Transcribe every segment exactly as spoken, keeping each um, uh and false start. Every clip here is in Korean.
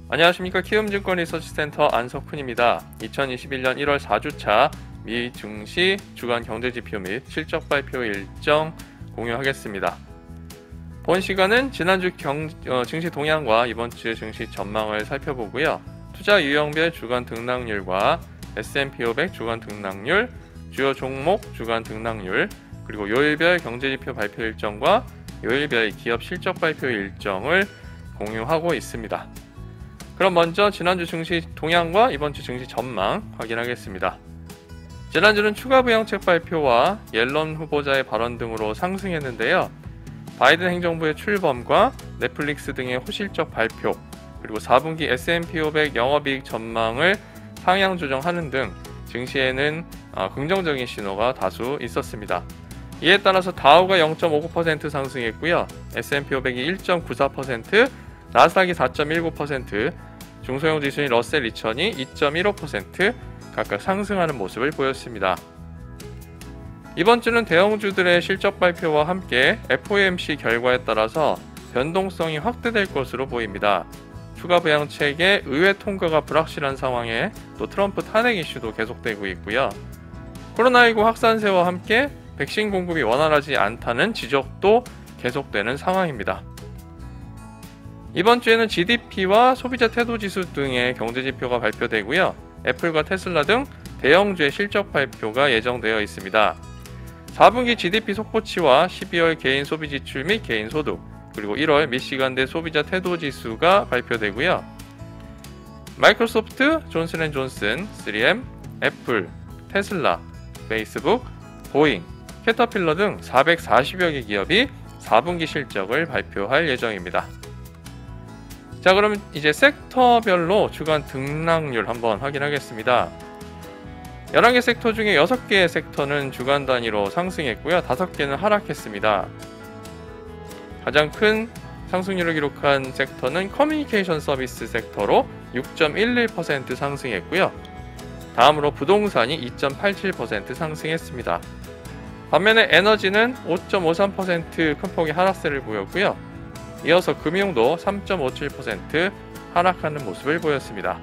안녕하십니까. 키움증권 리서치센터 안석훈입니다. 이천이십일년 일월 사주차 미 증시 주간 경제지표 및 실적 발표 일정 공유하겠습니다. 본 시간은 지난주 경, 어, 증시 동향과 이번주 증시 전망을 살펴보고요. 투자 유형별 주간 등락률과 에스 앤 피 오백 주간 등락률, 주요 종목 주간 등락률, 그리고 요일별 경제지표 발표 일정과 요일별 기업 실적 발표 일정을 공유하고 있습니다. 그럼 먼저 지난주 증시 동향과 이번주 증시 전망 확인하겠습니다. 지난주는 추가 부양책 발표와 옐런 후보자의 발언 등으로 상승했는데요. 바이든 행정부의 출범과 넷플릭스 등의 호실적 발표, 그리고 사분기 에스 앤 피 오백 영업이익 전망을 상향 조정하는 등 증시에는 긍정적인 신호가 다수 있었습니다. 이에 따라서 다우가 영 점 오구 퍼센트 상승했고요. 에스 앤 피 오백이 일 점 구사 퍼센트, 나스닥이 사 점 일구 퍼센트, 중소형 지수인 러셀 이천이 이 점 일오 퍼센트 각각 상승하는 모습을 보였습니다. 이번 주는 대형주들의 실적 발표와 함께 에프 오 엠 씨 결과에 따라서 변동성이 확대될 것으로 보입니다. 추가 부양책의 의회 통과가 불확실한 상황에 또 트럼프 탄핵 이슈도 계속되고 있고요. 코로나십구 확산세와 함께 백신 공급이 원활하지 않다는 지적도 계속되는 상황입니다. 이번 주에는 지 디 피와 소비자 태도지수 등의 경제지표가 발표되고요. 애플과 테슬라 등 대형주의 실적 발표가 예정되어 있습니다. 사분기 지 디 피 속보치와 십이월 개인 소비지출 및 개인소득, 그리고 일월 미시간대 소비자 태도지수가 발표되고요. 마이크로소프트, 존슨앤존슨, 쓰리 엠, 애플, 테슬라, 페이스북, 보잉, 캐터필러 등 사백사십여 개 기업이 사분기 실적을 발표할 예정입니다. 자, 그럼 이제 섹터별로 주간 등락률 한번 확인하겠습니다. 열한 개 섹터 중에 여섯 개의 섹터는 주간 단위로 상승했고요. 다섯 개는 하락했습니다. 가장 큰 상승률을 기록한 섹터는 커뮤니케이션 서비스 섹터로 육 점 일일 퍼센트 상승했고요. 다음으로 부동산이 이 점 팔칠 퍼센트 상승했습니다. 반면에 에너지는 오 점 오삼 퍼센트 큰 폭의 하락세를 보였고요. 이어서 금융도 삼 점 오칠 퍼센트 하락하는 모습을 보였습니다.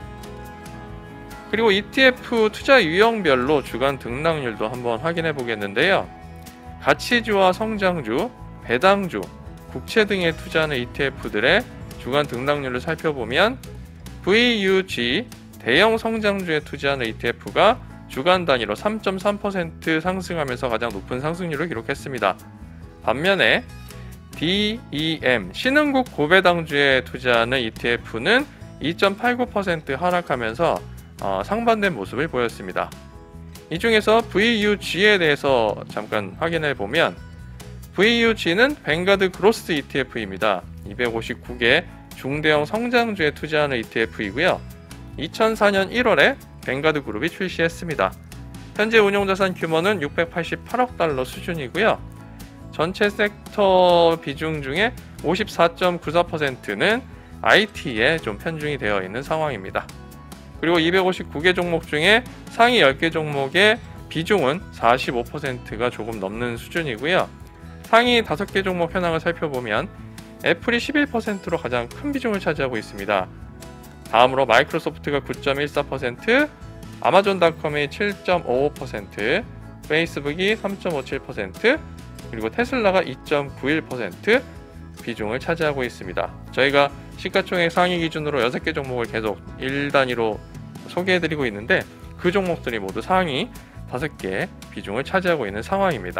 그리고 이 티 에프 투자 유형별로 주간 등락률도 한번 확인해 보겠는데요. 가치주와 성장주, 배당주, 국채 등에 투자하는 이 티 에프들의 주간 등락률을 살펴보면 브이 유 지, 대형 성장주에 투자하는 이 티 에프가 주간 단위로 삼 점 삼 퍼센트 상승하면서 가장 높은 상승률을 기록했습니다. 반면에 디 이 엠, 신흥국 고배당주에 투자하는 이 티 에프는 이 점 팔구 퍼센트 하락하면서 어, 상반된 모습을 보였습니다. 이 중에서 브이 유 지에 대해서 잠깐 확인해 보면 브이 유 지는 뱅가드 그로스 이 티 에프입니다. 이백오십구 개 중대형 성장주에 투자하는 이 티 에프이고요. 이천사년 일월에 뱅가드 그룹이 출시했습니다. 현재 운용자산 규모는 육백팔십팔억 달러 수준이고요. 전체 섹터 비중 중에 오십사 점 구사 퍼센트는 아이 티에 좀 편중이 되어 있는 상황입니다. 그리고 이백오십구 개 종목 중에 상위 열 개 종목의 비중은 사십오 퍼센트가 조금 넘는 수준이고요. 상위 다섯 개 종목 현황을 살펴보면 애플이 십일 퍼센트로 가장 큰 비중을 차지하고 있습니다. 다음으로 마이크로소프트가 구 점 일사 퍼센트, 아마존닷컴이 칠 점 오오 퍼센트, 페이스북이 삼 점 오칠 퍼센트, 그리고 테슬라가 이 점 구일 퍼센트 비중을 차지하고 있습니다. 저희가 시가총액 상위 기준으로 여섯 개 종목을 계속 일 단위로 소개해드리고 있는데 그 종목들이 모두 상위 다섯 개 비중을 차지하고 있는 상황입니다.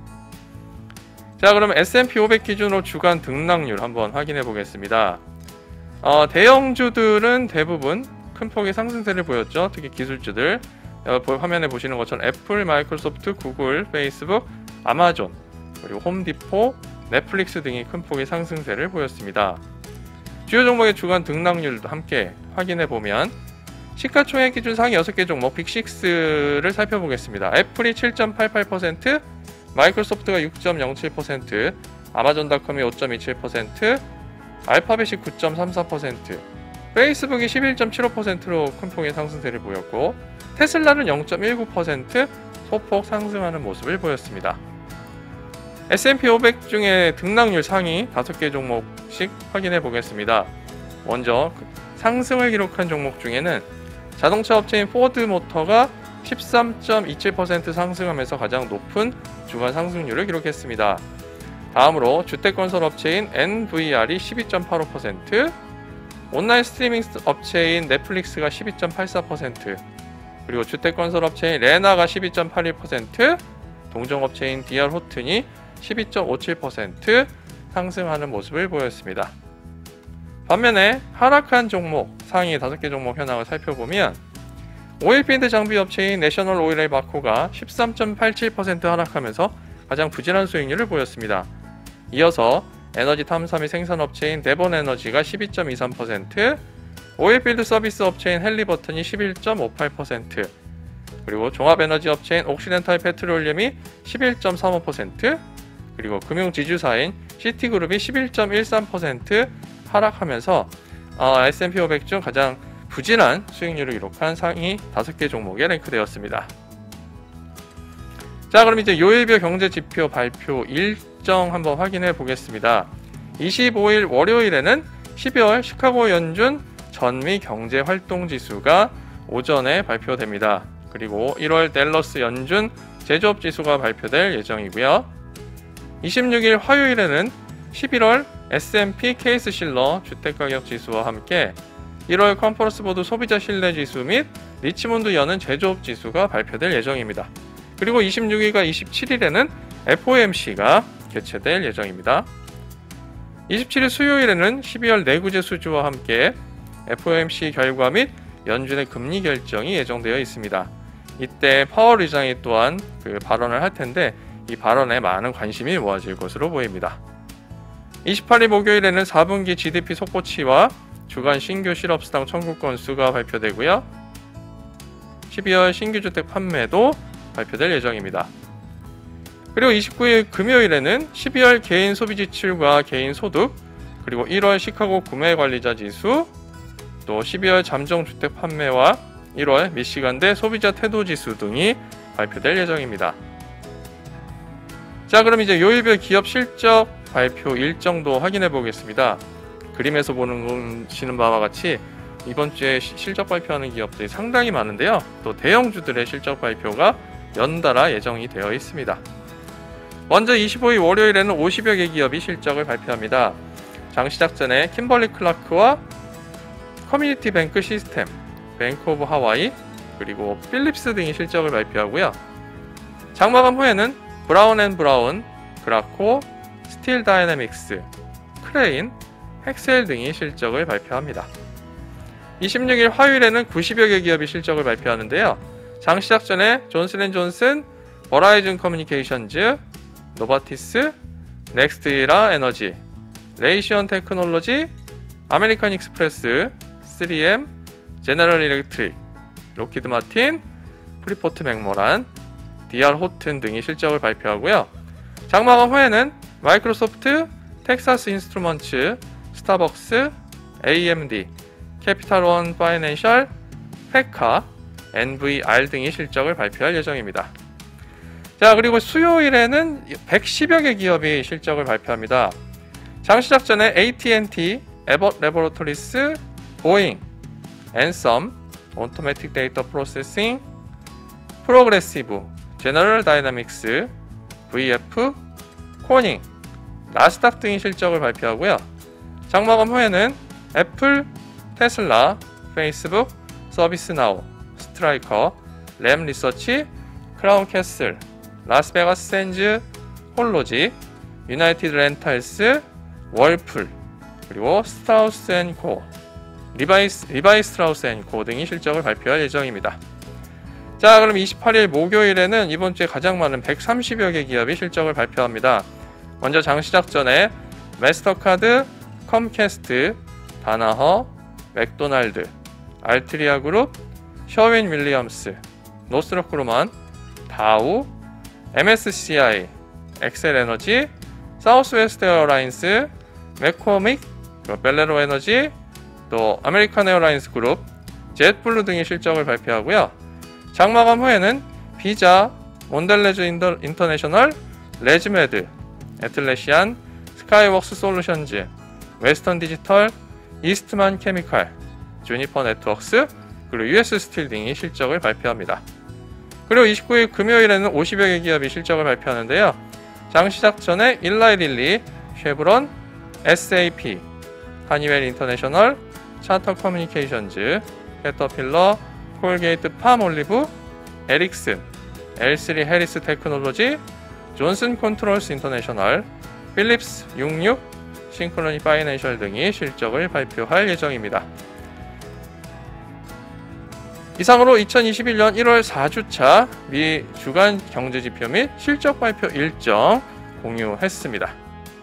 자, 그럼 에스 앤 피 오백 기준으로 주간 등락률 한번 확인해 보겠습니다. 어, 대형주들은 대부분 큰 폭의 상승세를 보였죠. 특히 기술주들, 어, 화면에 보시는 것처럼 애플, 마이크로소프트, 구글, 페이스북, 아마존, 그리고 홈디포, 넷플릭스 등이 큰 폭의 상승세를 보였습니다. 주요 종목의 주간 등락률도 함께 확인해 보면 시가총액 기준 상위 여섯 개 종목 빅식스를 살펴보겠습니다. 애플이 칠 점 팔팔 퍼센트, 마이크로소프트가 육 점 영칠 퍼센트, 아마존닷컴이 오 점 이칠 퍼센트, 알파벳이 구 점 삼사 퍼센트, 페이스북이 십일 점 칠오 퍼센트로 큰 폭의 상승세를 보였고 테슬라는 영 점 일구 퍼센트 소폭 상승하는 모습을 보였습니다. 에스 앤 피 오백 중에 등락률 상위 다섯 개 종목씩 확인해 보겠습니다. 먼저 상승을 기록한 종목 중에는 자동차 업체인 포드 모터가 십삼 점 이칠 퍼센트 상승하면서 가장 높은 주간 상승률을 기록했습니다. 다음으로 주택건설 업체인 엔브이알이 십이 점 팔오 퍼센트, 온라인 스트리밍 업체인 넷플릭스가 십이 점 팔사 퍼센트, 그리고 주택건설 업체인 레나가 십이 점 팔일 퍼센트, 동종업체인 디알호튼이 십이 점 오칠 퍼센트 상승하는 모습을 보였습니다. 반면에 하락한 종목, 상위 다섯 개 종목 현황을 살펴보면 오일필드 장비 업체인 내셔널 오일앤마코가 십삼 점 팔칠 퍼센트 하락하면서 가장 부진한 수익률을 보였습니다. 이어서 에너지 탐사 및 생산 업체인 데본에너지가 십이 점 이삼 퍼센트, 오일필드 서비스 업체인 헬리버튼이 십일 점 오팔 퍼센트, 그리고 종합에너지 업체인 옥시덴탈 페트롤륨이 십일 점 삼오 퍼센트, 그리고 금융지주사인 시티그룹이 십일 점 일삼 퍼센트 하락하면서 어, 에스 앤 피 오백 중 가장 부진한 수익률을 기록한 상위 다섯 개 종목에 랭크되었습니다. 자, 그럼 이제 요일별 경제지표 발표 일정 한번 확인해 보겠습니다. 이십오일 월요일에는 십이월 시카고 연준 전미 경제활동지수가 오전에 발표됩니다. 그리고 일월 댈러스 연준 제조업지수가 발표될 예정이고요. 이십육일 화요일에는 십일월 에스 앤 피 케이스실러 주택가격지수와 함께 일월 컨퍼런스보드 소비자신뢰지수 및 리치몬드 연은 제조업지수가 발표될 예정입니다. 그리고 이십육일과 이십칠일에는 에프 오 엠 씨가 개최될 예정입니다. 이십칠일 수요일에는 십이월 내구재 수주와 함께 에프 오 엠 씨 결과 및 연준의 금리 결정이 예정되어 있습니다. 이때 파월 의장이 또한 그 발언을 할 텐데 이 발언에 많은 관심이 모아질 것으로 보입니다. 이십팔일 목요일에는 사분기 지 디 피 속보치와 주간 신규 실업수당 청구 건수가 발표되고요. 십이월 신규 주택 판매도 발표될 예정입니다. 그리고 이십구일 금요일에는 십이월 개인 소비 지출과 개인 소득, 그리고 일월 시카고 구매 관리자 지수, 또 십이월 잠정 주택 판매와 일월 미시간대 소비자 태도 지수 등이 발표될 예정입니다. 자, 그럼 이제 요일별 기업 실적 발표 일정도 확인해 보겠습니다. 그림에서 보시는 바와 같이 이번 주에 실적 발표하는 기업들이 상당히 많은데요. 또 대형주들의 실적 발표가 연달아 예정이 되어 있습니다. 먼저 이십오일 월요일에는 오십여 개 기업이 실적을 발표합니다. 장 시작 전에 킴벌리 클라크와 커뮤니티 뱅크 시스템, 뱅크 오브 하와이, 그리고 필립스 등이 실적을 발표하고요. 장 마감 후에는 브라운 앤 브라운, 그라코, 스틸 다이내믹스, 크레인, 헥셀 등이 실적을 발표합니다. 이십육일 화요일에는 구십여 개 기업이 실적을 발표하는데요. 장 시작 전에 존슨앤존슨, 버라이즌 커뮤니케이션즈, 노바티스, 넥스트이라 에너지, 레이시온 테크놀로지, 아메리칸 익스프레스, 쓰리 엠, 제너럴 일렉트릭, 로키드 마틴, 프리포트 맥모란, 디알호튼 등이 실적을 발표하고요. 장마감 후에는 마이크로소프트, 텍사스 인스트루먼츠, 스타벅스, 에이 엠 디, 캐피탈원 파이낸셜, 페카, 엔 브이 알 등이 실적을 발표할 예정입니다. 자, 그리고 수요일에는 백십여 개 기업이 실적을 발표합니다. 장 시작 전에 에이 티 앤 티, 에벗 레보레토리스, 보잉, 앤썸, 오토매틱 데이터 프로세싱, 프로그레시브, 제너럴 다이나믹스, 브이 에프, 코닝, 나스닥 등이 실적을 발표하고요. 장마감 후에는 애플, 테슬라, 페이스북, 서비스나우, 스트라이커, 램 리서치, 크라운 캐슬, 라스베가스 샌즈, 홀로지, 유나이티드 렌탈스, 월풀, 그리고 스트라우스 앤 코, 리바이, 리바이 스트라우스 앤 코 등이 실적을 발표할 예정입니다. 자, 그럼 이십팔일 목요일에는 이번 주에 가장 많은 백삼십여 개 기업이 실적을 발표합니다. 먼저 장 시작 전에 마스터카드, 컴캐스트, 다나허, 맥도날드, 알트리아 그룹, 셔윈 윌리엄스, 노스트롭 그루만, 다우, 엠 에스 씨 아이, 엑셀 에너지, 사우스웨스트 에어라인스, 맥코믹, 벨레로 에너지, 또 아메리칸 에어라인스 그룹, 젯블루 등이 실적을 발표하고요. 장마감 후에는 비자, 몬델레즈 인터, 인터내셔널, 레즈메드, 애틀레시안, 스카이웍스 솔루션즈, 웨스턴 디지털, 이스트만 케미칼, 주니퍼 네트워크스, 그리고 유에스 스틸 등이 실적을 발표합니다. 그리고 이십구 일 금요일에는 오십여 개 기업이 실적을 발표하는데요. 장 시작 전에 일라이 릴리, 쉐브론, 에스에이피, 하니웰 인터내셔널, 차터 커뮤니케이션즈, 캐터필러, 콜게이트 팜올리브, 에릭슨, 엘 쓰리 해리스 테크놀로지, 존슨 컨트롤스 인터내셔널, 필립스 육십육, 싱크로니 파이낸셜 등이 실적을 발표할 예정입니다. 이상으로 이천이십일 년 일월 사 주차 미 주간 경제지표 및 실적 발표 일정 공유했습니다.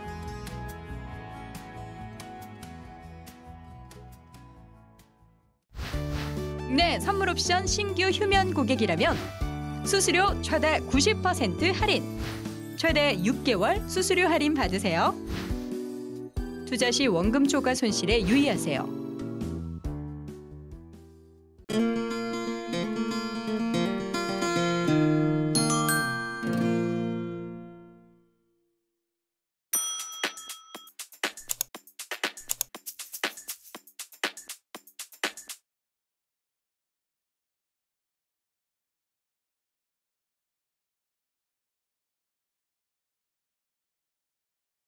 네, 선물 옵션 신규 휴면 고객이라면 수수료 최대 구십 퍼센트 할인, 최대 육 개월 수수료 할인 받으세요. 투자 시 원금 초과 손실에 유의하세요.